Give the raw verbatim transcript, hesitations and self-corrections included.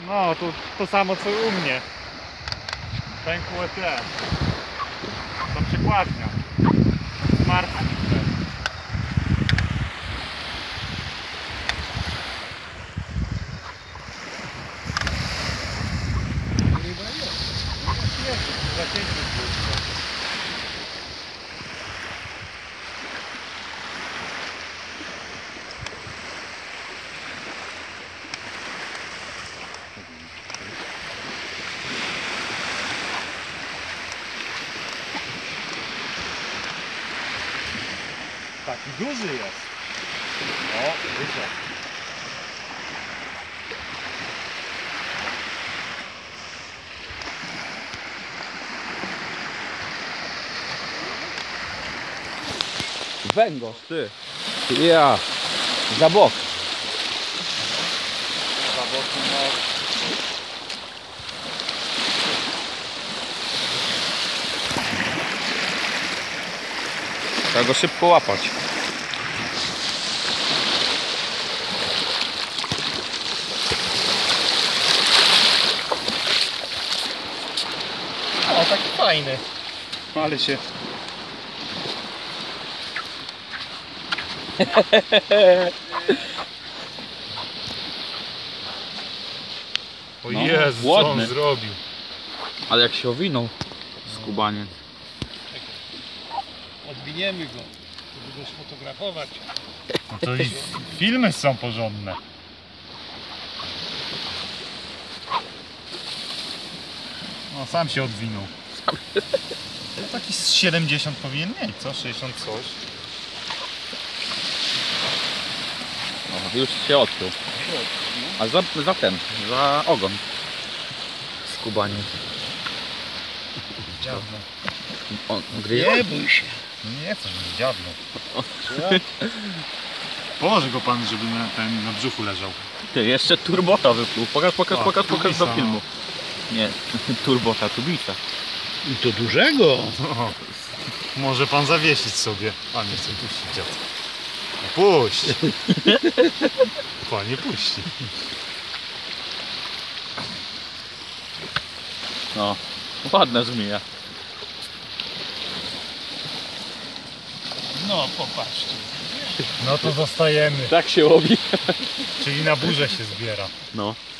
No, to, to samo co u mnie. Pękłe te. To przykładnia. Smarta. Taki duży jest. O, wyszedł. Węgorz, ty. Ja. Za bok. Za boku, no. Trzeba go szybko łapać. O, taki fajny. Ale się... O No, Jezu, co ładny. on zrobił. Ale jak się owinął skubaniec. Odwiniemy go, żeby go sfotografować. No to i filmy są porządne. No sam się odwinął. To taki z siedemdziesiąt powinien mieć, co? sześćdziesiąt coś. O, już się odciął. A za, za ten, za ogon. Skubaniec. Dziadno. On gryzie? Nie bój się. Nie, coś mi dziadno. Położy go pan, żeby na, ten, na brzuchu leżał. Ty, jeszcze turbota wypluł. Pokaż, pokaż, A, pokaż, pokaż do tubisa, filmu. Nie, turbota, tubisa. I to dużego. O, może pan zawiesić sobie. Pan nie chce puścić dziad. No puść! Pan nie puści. No, ładna żmija. No popatrzcie. No to zostajemy. Tak się łowi. Czyli na burzę się zbiera. No.